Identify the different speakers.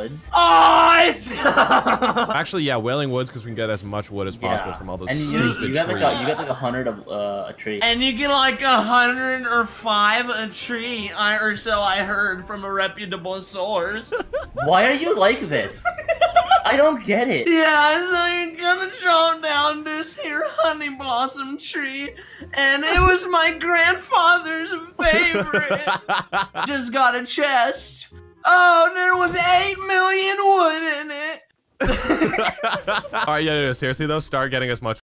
Speaker 1: Woods.
Speaker 2: Oh,
Speaker 3: Actually, yeah, Wailing Woods because we can get as much wood as possible from all those
Speaker 1: and
Speaker 3: stupid
Speaker 1: you got
Speaker 3: trees.
Speaker 1: like 100 of a tree.
Speaker 2: And you get like 105 a tree, or so I heard from a reputable source.
Speaker 1: Why are you like this? I don't get it.
Speaker 2: Yeah, so you're gonna chop down this here honey blossom tree, and it was my grandfather's favorite. Just got a chest. Oh, there was 8 million wood in it.
Speaker 3: Alright, yeah, seriously though, start getting as much